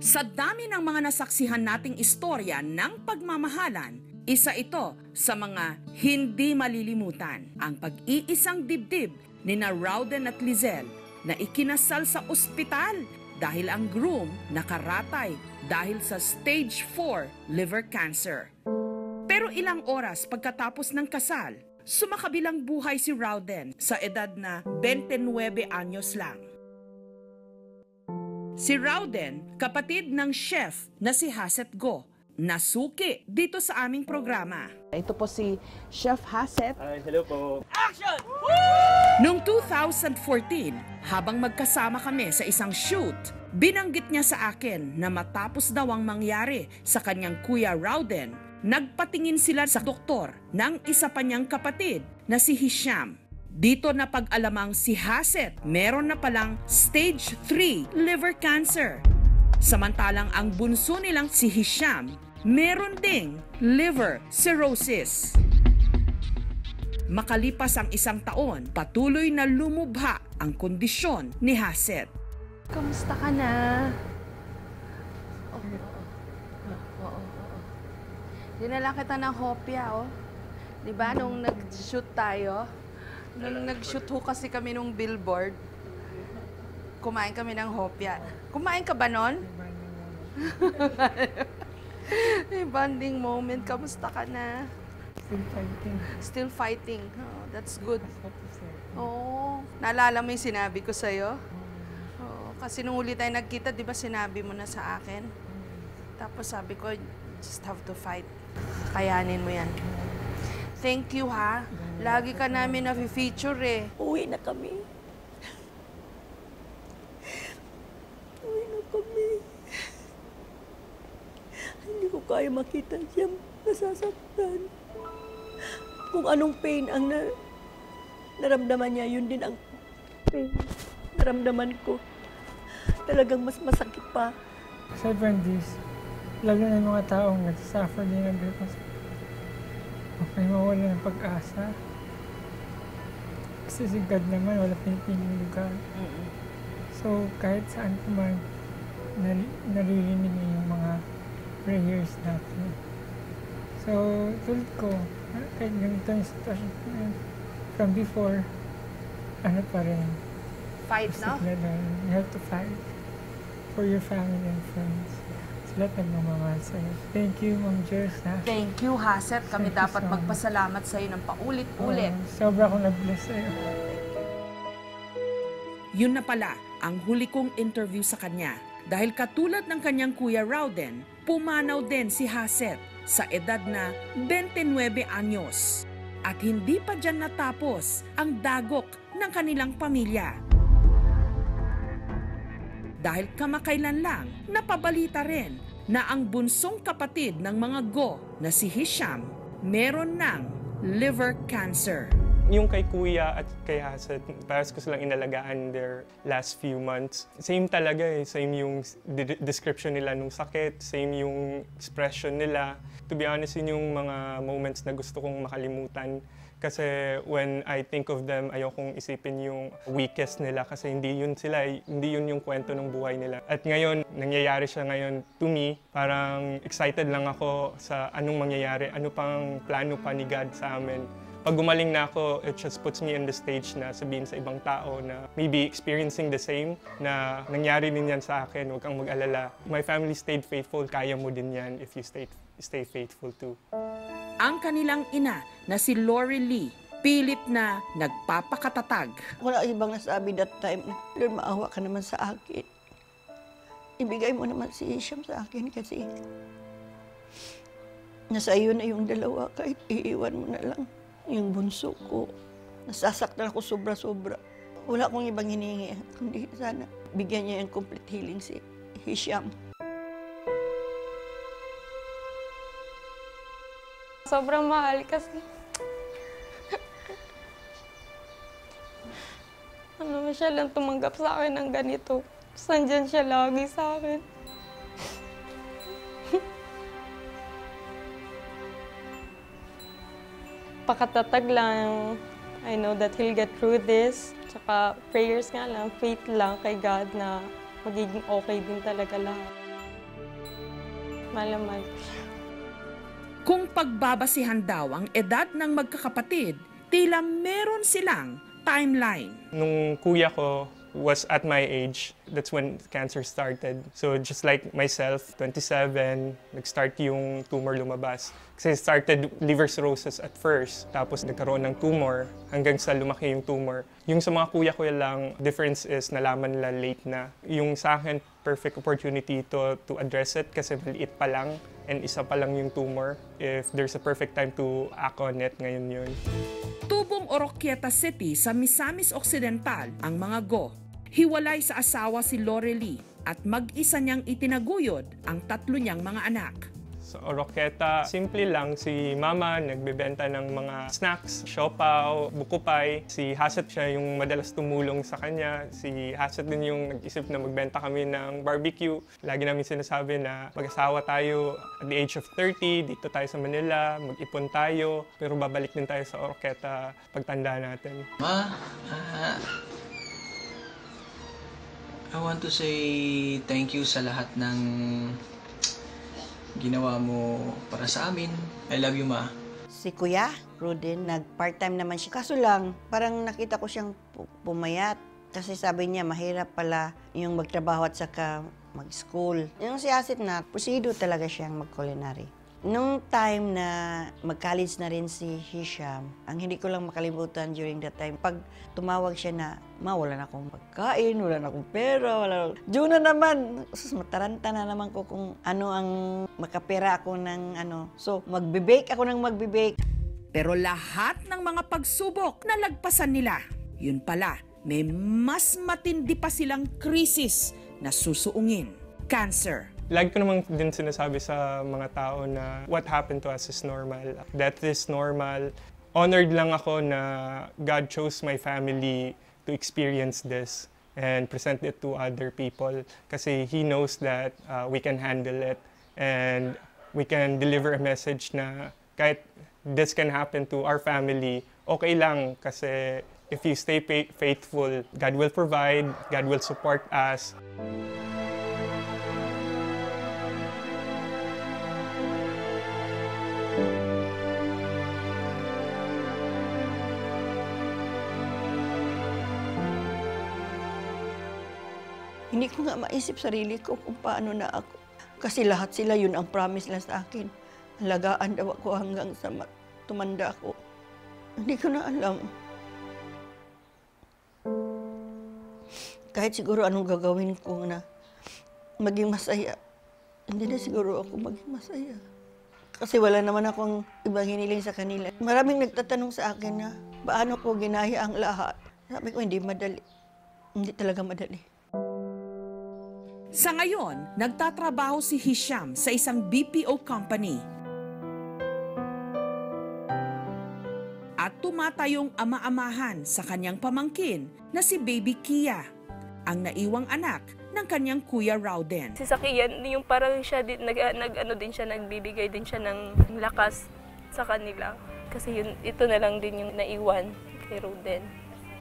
Sa dami ng mga nasaksihan nating istorya ng pagmamahalan, isa ito sa mga hindi malilimutan. Ang pag-iisang dibdib ni na Rowden at Lizelle na ikinasal sa ospital dahil ang groom nakaratay dahil sa stage 4 liver cancer. Pero ilang oras pagkatapos ng kasal, sumakabilang buhay si Rowden sa edad na 29 anyos lang. Si Rowden, kapatid ng chef na si Haset Go, nasuki dito sa aming programa. Ito po si Chef Haset. Hello po. Action! Noong 2014, habang magkasama kami sa isang shoot, binanggit niya sa akin na matapos daw ang mangyari sa kanyang kuya Rowden, nagpatingin sila sa doktor ng isa pa niyang kapatid na si Hisham. Dito na pag-alamang si Haset meron na palang stage 3 liver cancer. Samantalang ang bunso nilang si Hisham meron ding liver cirrhosis. Makalipas ang isang taon, patuloy na lumubha ang kondisyon ni Haset. Kamusta ka na? Dinala kita ng hopya, oh. Diba, nung nag-shoot tayo? Nung nag-shoot ho kasi kami nung billboard, kumain kami ng hopya. Kumain ka ba nun? Bonding moment. Kamusta ka na? Still fighting. Still fighting. Oh, that's good. Oo. Naalala mo yung sinabi ko sa'yo? Oo. Kasi nung huli tayo nagkita, di ba sinabi mo na sa akin? Tapos sabi ko, just have to fight. Kayanin mo yan. Thank you, ha? Lagi ka namin na-feature, eh. Uwi na kami. Uwi na kami. Hindi ko kaya makita siya nasasaktan. Kung anong pain ang naramdaman niya, yun din ang pain naramdaman ko. Talagang mas masakit pa. Aside from this, lagi na yung mga taong nagsasuffer din ng depression. Okay, mawala ng pag-asa. Kasi si God naman, wala pinipiling lugar. So, kahit saan ko man, naririnig niya yung mga prayers natin. So, tulad ko, kahit ganito yung sitwasyon ko ngayon, from before, ano pa rin. Fight, no? You have to fight for your family and friends. Lahat nagmamahal sa'yo. Thank you, Ma'am Jers, ha? Thank you, Haset. Kami Thank you dapat so much. magpasalamat sa'yo ng paulit-ulit. Sobra akong nag-bless sa'yo. Yun na pala ang huli kong interview sa kanya. Dahil katulad ng kanyang kuya Rowden, pumanaw din si Haset sa edad na 29 anyos. At hindi pa dyan natapos ang dagok ng kanilang pamilya. Dahil kamakailan lang, napabalita rin na ang bunsong kapatid ng mga Go na si Hisham meron ng liver cancer. Yung kay Kuya at kay Haset, parang ko silang inalagaan their last few months. Same talaga eh. Same yung description nila nung sakit, same yung expression nila. To be honest, yun yung mga moments na gusto kong makalimutan. Kasi when I think of them, ayokong isipin yung weakest nila kasi hindi yun sila, hindi yun yung kwento ng buhay nila. At ngayon, nangyayari siya ngayon to me. Parang excited lang ako sa anong mangyayari, ano pang plano pa ni God sa amin. Pag gumaling na ako, it just puts me on the stage na sabihin sa ibang tao na maybe experiencing the same, na nangyari din yan sa akin, huwag kang mag-alala. My family stayed faithful, kaya mo din yan if you stay faithful too. Ang kanilang ina na si Lori Lee, pilit na nagpapakatatag. Wala ibang nasabi that time, Lord, maawa ka naman sa akin. Ibigay mo naman si Hisham sa akin kasi nasa iyo na yung dalawa, kahit iiwan mo na lang yung bunso ko. Nasasaktan ako sobra-sobra. Wala akong ibang hinihingi, kundi sana bigyan niya yung complete healing si Hisham. Sobrang mahal kasi siya lang tumanggap sa akin ng ganito. Sandyan siya lagi sa akin. Pakatatag lang. I know that he'll get through this. Tsaka prayers nga lang, faith lang kay God na magiging okay din talaga lahat. Mahal ko siya. Kung pagbabasihan daw ang edad ng magkakapatid, tila meron silang timeline. Nung kuya ko was at my age, that's when cancer started. So just like myself, 27, nag-start yung tumor lumabas. Kasi started liver cirrhosis at first, tapos nagkaroon ng tumor hanggang sa lumaki yung tumor. Yung sa mga kuya ko lang, difference is nalaman nila late na. Yung sa akin, perfect opportunity to address it kasi maliit pa lang and isa pa lang yung tumor. If there's a perfect time to act on it, ngayon yun. Tubong Oroquieta City sa Misamis Occidental ang mga Go. Hiwalay sa asawa si Lorely at mag-isa niyang itinaguyod ang 3 niyang mga anak. Sa Oroquieta, simple lang. Si Mama nagbebenta ng mga snacks, siopaw, bukupay. Si Haset siya yung madalas tumulong sa kanya. Si Haset din yung nag-isip na magbenta kami ng barbecue. Lagi namin sinasabi na mag-asawa tayo at the age of 30, dito tayo sa Manila, mag-ipon tayo. Pero babalik din tayo sa Oroquieta pagtanda natin. Ma, I want to say thank you sa lahat ng ginawa mo para sa amin. I love you, Ma. Si Kuya Ruden, nag-part-time naman siya. Kaso lang, parang nakita ko siyang pumayat. Kasi sabi niya, mahirap pala yung magtrabaho at saka mag-school. Yung si Asit na, pusido talaga siyang mag-culinary. Nung time na mag-college na rin si Hisham, ang hindi ko lang makalimutan during that time, pag tumawag siya na, Ma, wala na akong pagkain, wala na akong pera, wala na. Diyo na naman, mataranta na naman ko kung ano ang makapera ako ng ano. So, magbe-bake ako ng magbe-bake. Pero lahat ng mga pagsubok nalagpasan nila. Yun pala, may mas matindi pa silang krisis na susuungin. Cancer. Lagi ko naman din sinasabi sa mga tao na what happened to us is normal. Death is normal. Honored lang ako na God chose my family to experience this and present it to other people kasi He knows that we can handle it and we can deliver a message na kahit this can happen to our family, okay lang kasi if you stay faithful, God will provide, God will support us. Hindi ko nga maisip sarili ko kung paano na ako. Kasi lahat sila, yun ang promise nila sa akin. Alagaan daw ako hanggang sa tumanda ako. Hindi ko na alam. Kahit siguro anong gagawin ko na maging masaya, hindi na siguro ako maging masaya. Kasi wala naman akong ibang hiniling sa kanila. Maraming nagtatanong sa akin na, paano ko ginaya ang lahat? Sabi ko, hindi madali. Hindi talaga madali. Sa ngayon, nagtatrabaho si Hisham sa isang BPO company. At tumatayong ama-amahan sa kanyang pamangkin na si Baby Kia, ang naiwang anak ng kanyang Kuya Rowden. Si Sakian, yung parang siya nagbibigay din siya ng lakas sa kanila. Kasi ito na lang din yung naiwan kay Rowden.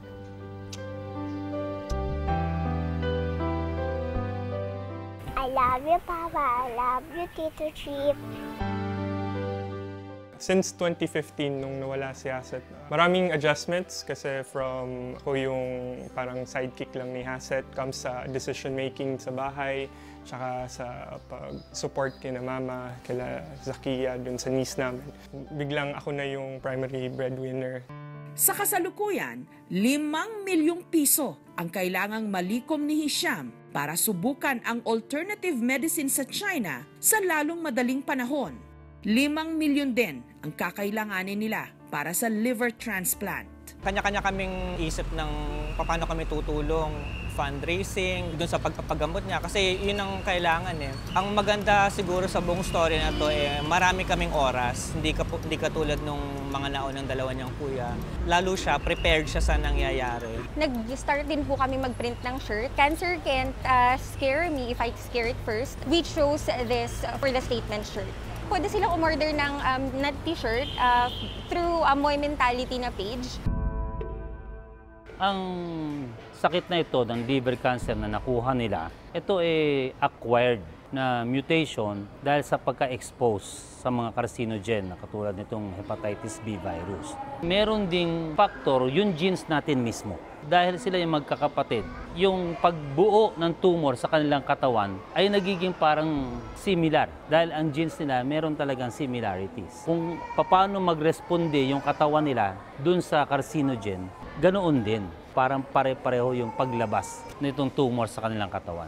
I love you, Papa. I love you, Tito Chip. Since 2015, nung nawala si Haset, maraming adjustments kasi from ako yung parang sidekick lang ni Haset comes sa decision-making sa bahay, tsaka sa pag-support kina Mama, kila Zakia, dun sa niece namin. Biglang ako na yung primary breadwinner. Sa kasalukuyan, 5 milyong piso ang kailangang malikom ni Hisham para subukan ang alternative medicine sa China sa lalong madaling panahon. 5 milyon din ang kakailanganin nila para sa liver transplant. Kanya-kanya kaming isip ng paano kami tutulong, fundraising, dun sa pagpapagamot niya kasi yun ang kailangan eh. Ang maganda siguro sa buong story na to marami kaming oras, hindi katulad nung mga naunang dalawa niyang kuya. Lalo siya, prepared siya sa nangyayari. Nag-start din po kami mag-print ng shirt. Cancer can't scare me if I scare it first. We chose this for the statement shirt. Pwede silang umorder ng t-shirt through Moy Mentality na page. Ang sakit na ito ng liver cancer na nakuha nila, ito acquired. na mutation dahil sa pagka-expose sa mga carcinogen na katulad nitong hepatitis B virus. Meron ding factor yung genes natin mismo. Dahil sila yung magkakapatid, yung pagbuo ng tumor sa kanilang katawan ay nagiging parang similar. Dahil ang genes nila meron talagang similarities. Kung paano magresponde yung katawan nila dun sa carcinogen, ganoon din. Parang pare-pareho yung paglabas nitong tumor sa kanilang katawan.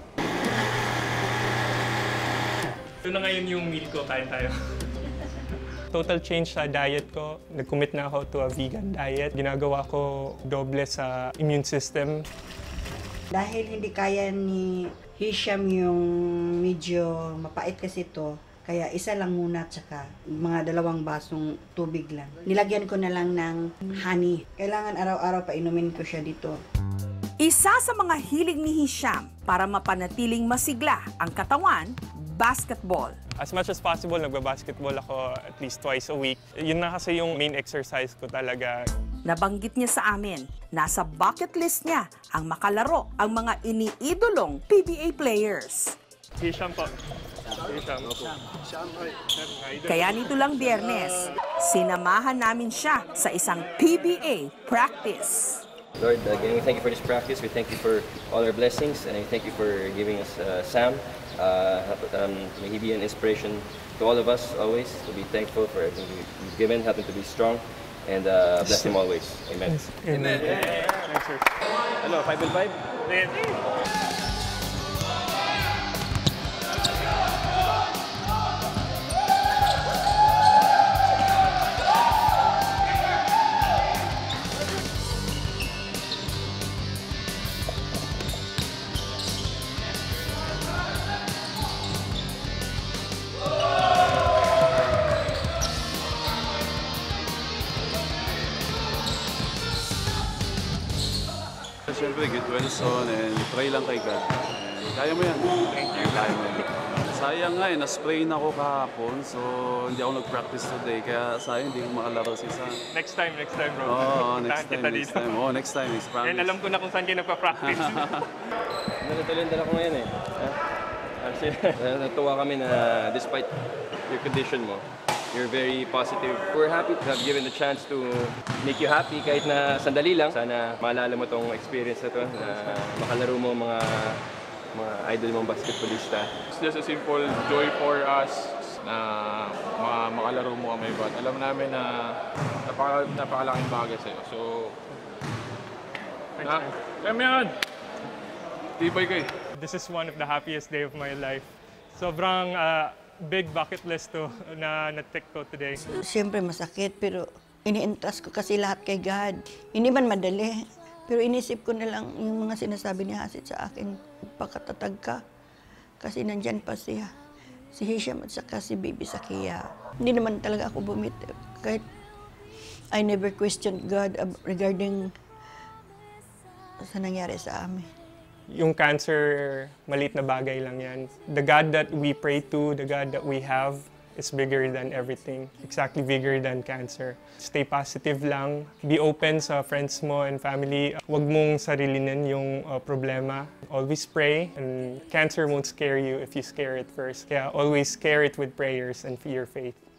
Ito na ngayon yung meal ko, kain tayo. Total change sa diet ko. Nag-commit na ako to a vegan diet. Ginagawa ko doble sa immune system. Dahil hindi kaya ni Hisham yung medyo mapait kasi ito, kaya isa lang muna tsaka mga 2 basong tubig lang. Nilagyan ko na lang ng honey. Kailangan araw-araw painumin ko siya dito. Isa sa mga hilig ni Hisham para mapanatiling masigla ang katawan, basketball. As much as possible, nagbabasketball ako at least twice a week. Yun na kasi yung main exercise ko talaga. Nabanggit niya sa amin, nasa bucket list niya ang makalaro ang mga iniidolong PBA players. Hisham po. Hisham. Kaya nito lang Biyernes, sinamahan namin siya sa isang PBA practice. Lord, again, we thank you for this practice. We thank you for all our blessings, and we thank you for giving us Sam. May he be an inspiration to all of us always, to be thankful for everything you've given, help him to be strong, and bless him always. Amen. Amen. Hello, 5 and 5? Siyempre, get well soon and pray lang kay God. And kaya mo yan. Thank you. Kaya mo yan. Sayang nga na-sprain ako kahapon, so hindi ako nag-practice today. Kaya sayang, hindi ko makalaro si Sam. Next time, bro. Oo, next time. Oo, next time, is promise. And alam ko na kung saan kayo nagpa-practice. Nalala ko ngayon eh. Kasi natuwa kami na despite your condition mo, you're very positive. We're happy to have given the chance to make you happy kahit na sandali lang. Sana maalala mo tong experience na to, na makalaro mo mga idol mong basketballista. It's just a simple joy for us na makalaro mo kami. But alam namin na napakalaking bagay sa'yo. So, kaya yan! Tibay kayo. This is one of the happiest day of my life. Sobrang big bucket list to na na-tick ko today. Siyempre masakit, pero ini-entrust ko kasi lahat kay God. Hindi man madali, pero inisip ko na lang yung mga sinasabi ni Hasid sa akin, pagkatatag ka. Kasi nandyan pa siya, si Hisham at saka si Baby Sakia. Hindi naman talaga ako bumiti. Kahit I never questioned God regarding sa nangyari sa amin. Yung cancer, maliit na bagay lang yan. The God that we pray to, the God that we have, is bigger than everything. Exactly bigger than cancer. Stay positive lang. Be open sa friends mo and family. Huwag mong sarilinin yung problema. Always pray, and cancer won't scare you if you scare it first. Kaya always scare it with prayers and your faith.